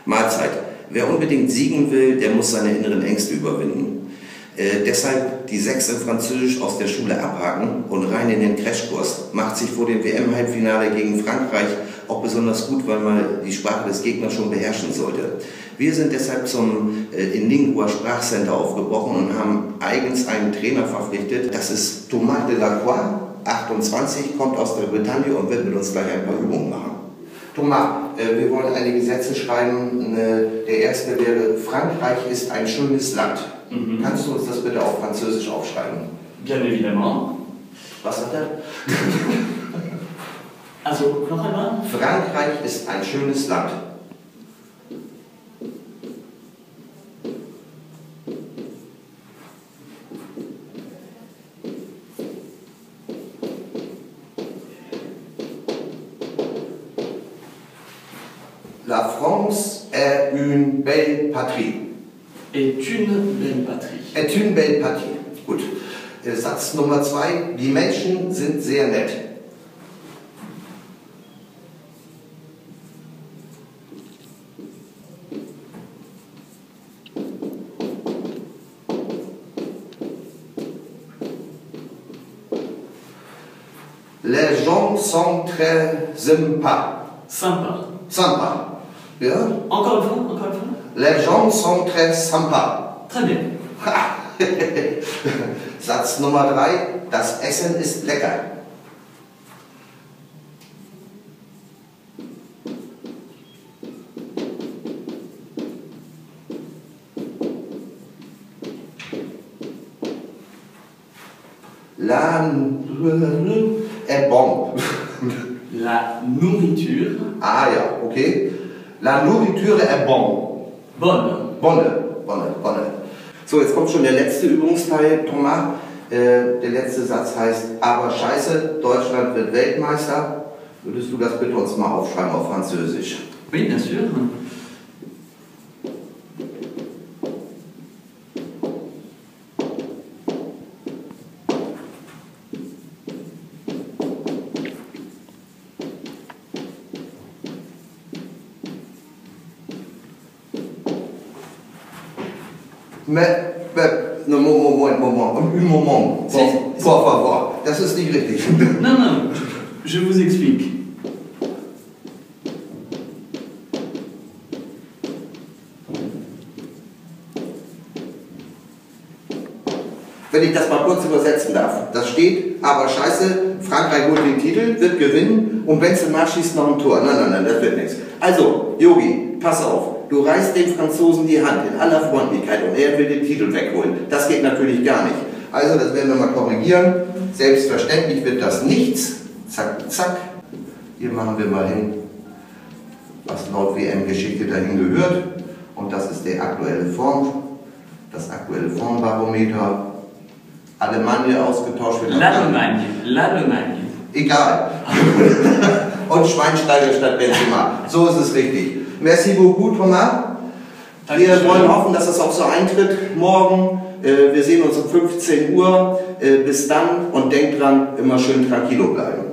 Mahlzeit. Wer unbedingt siegen will, der muss seine inneren Ängste überwinden. Deshalb die 6 in Französisch aus der Schule abhaken und rein in den Crashkurs. Macht sich vor dem WM-Halbfinale gegen Frankreich auch besonders gut, weil man die Sprache des Gegners schon beherrschen sollte. Wir sind deshalb zum Inlingua Sprachcenter aufgebrochen und haben eigens einen Trainer verpflichtet. Das ist Thomas Delacroix, 28, kommt aus der Bretagne und wird mit uns gleich ein paar Übungen machen. Thomas, wir wollen einige Sätze schreiben. Der erste wäre: Frankreich ist ein schönes Land. Kannst du uns das bitte auf Französisch aufschreiben? Bien évidemment. Was hat er? Also, noch einmal? Frankreich ist ein schönes Land. La France est une belle patrie. Est une belle patrie. Est une belle patrie. Gut. Satz Nummer 2. Die Menschen sind sehr nett. Les gens sont très sympas. Sympa. Sympa. Ja? Encore une fois, encore une fois. Les gens sont très sympas. Très bien. Satz Nummer 3. Das Essen ist lecker. La est bon. La nourriture. Ah ja, okay. La nourriture est bon. Bonne. Bonne. So, jetzt kommt schon der letzte Übungsteil, Thomas. Der letzte Satz heißt: Aber scheiße, Deutschland wird Weltmeister. Würdest du das bitte uns mal aufschreiben auf Französisch? Oui, bien sûr. Un moment. Por favor. Das ist nicht richtig. Non, non, je vous explique. Wenn ich das mal kurz übersetzen darf. Das steht: Aber scheiße, Frankreich holt den Titel, wird gewinnen und Benzema schießt noch ein Tor. Nein, das wird nichts. Also, Yogi, pass auf. Du reißt dem Franzosen die Hand in aller Freundlichkeit und er will den Titel wegholen. Das geht natürlich gar nicht. Also, das werden wir mal korrigieren. Selbstverständlich wird das nichts. Zack, zack. Hier machen wir mal hin, was laut WM-Geschichte dahin gehört. Und das ist der aktuelle Form, das aktuelle Formbarometer. Alemannia ausgetauscht wird. L'Allemagne. Egal. Und Schweinsteiger statt Benzema. So ist es richtig. Merci beaucoup, Thomas. Wir wollen hoffen, dass es auch so eintritt morgen. Wir sehen uns um 15 Uhr. Bis dann und denkt dran, immer schön tranquilo bleiben.